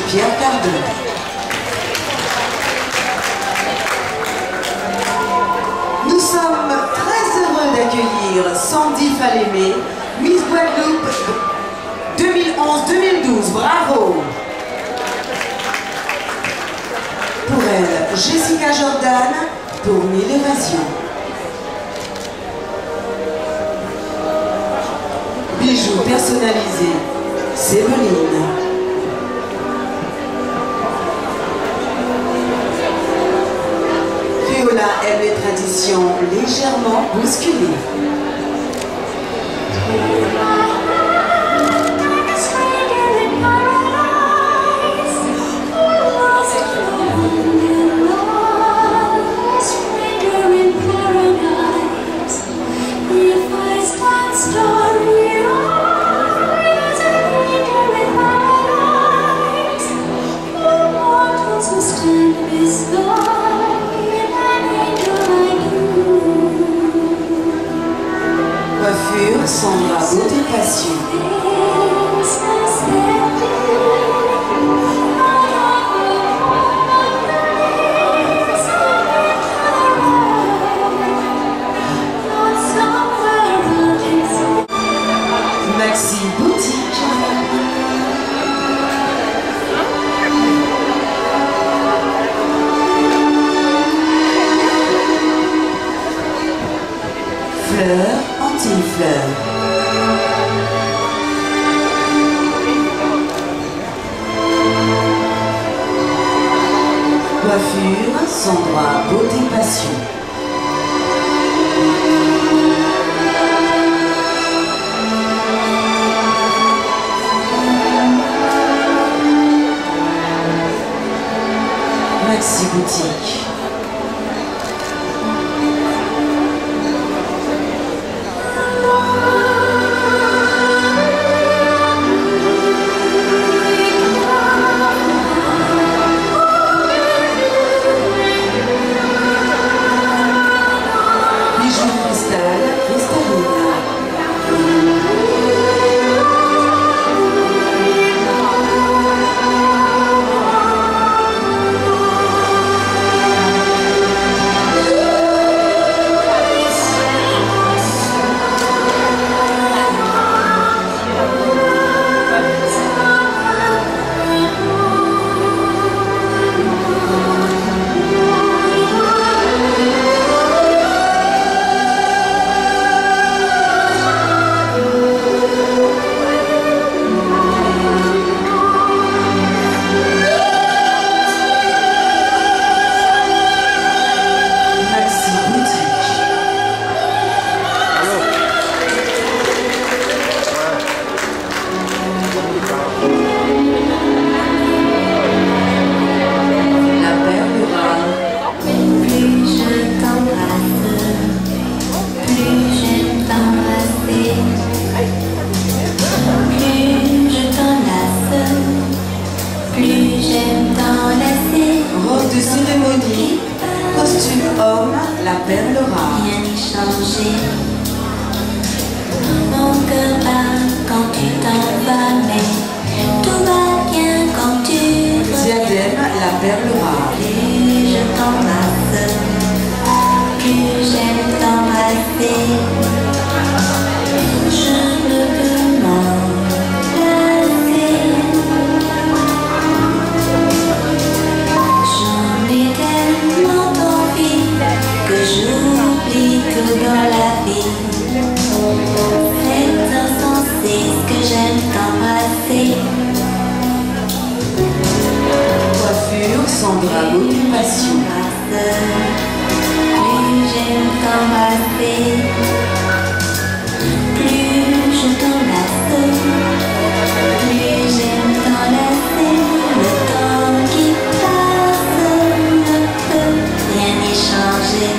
Pierre Cardin. Nous sommes très heureux d'accueillir Sandy Falémé, Miss Guadeloupe 2011-2012. Bravo! Pour elle, Jessica Jordan pour Mille Évasions. Bijoux personnalisés, Séveline. Viola aime les traditions légèrement bousculées. Coiffure Sandra Beauté Passion. Maxi Boutique. Fleurs anti-fleurs. Coiffure Sandra Beauté Passion. Maxi Boutique. Robe de cérémonie, costume homme, la perle rare. Rien n'est changé. Mon cœur bat quand tu t'en vas, mais tout va bien quand tu Diadème, la perle rare. Plus je t'embrasse, plus j'aime t'embrasser. Je ne peux m'enlacer. J'en ai tellement envie que j'oublie tout dans la vie. C'est insensé ce que j'aime t'embrasser. Coiffure Sandra Beauté Passion. Plus j'aime t'embrasser, plus je t'enlace, plus j'aime t'enlacer. Le temps qui passe ne peut rien y changer.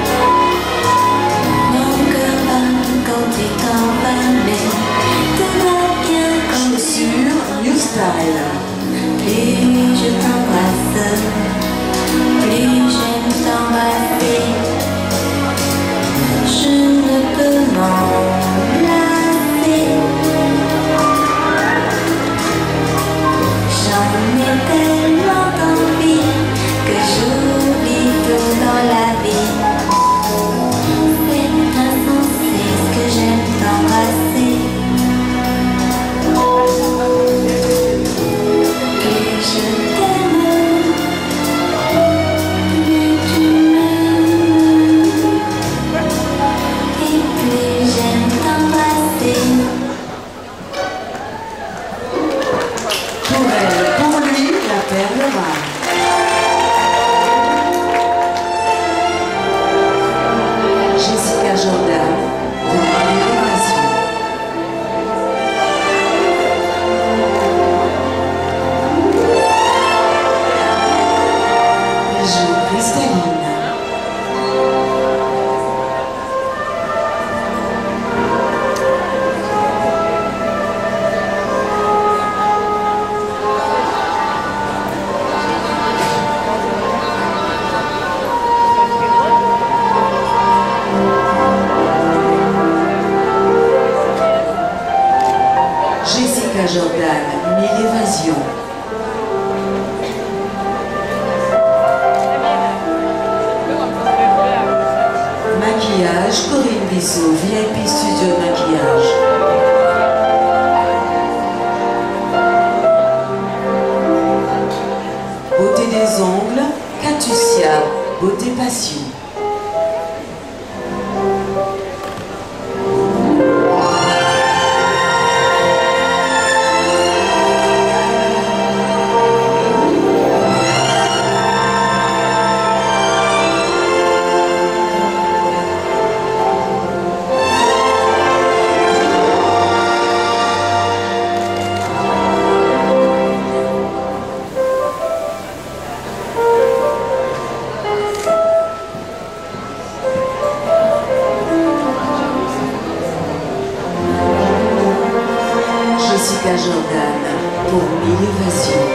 Mon cœur bat quand tu t'en vas, mais tout va bien quand Chaussures New Style. plus je t'embrasse, plus j'aime t'embrasser. Je ne peux m'enlacer. Camargue. Jessica Jordan, pour l'élévation. Bijou cristalline. Jessica Jordan, Mille évasions. Maquillage, Corinne Bissot, VIP Studio Maquillage. Beauté des ongles, Catucia, Beauté Passion. Jessica Jordan, pour Mille évasions.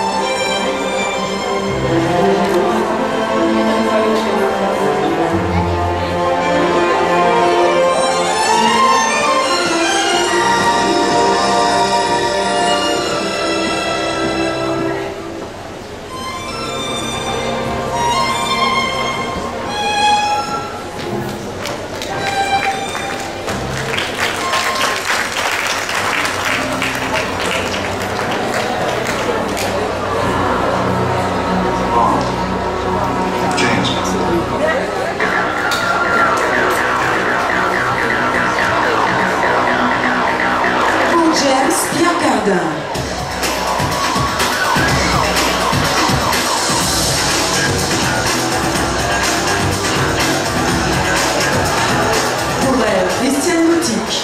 Pierre Cardin. Pour elle, Christiane Boutique.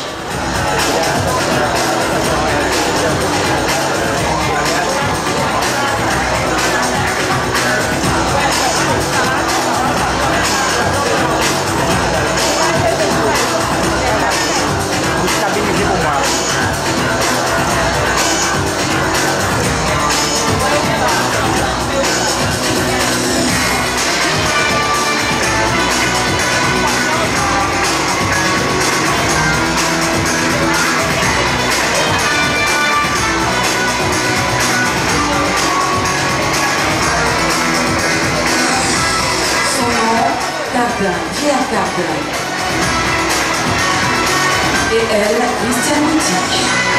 Cardin, Pierre Cardin. Et elle, Christiane Boutique.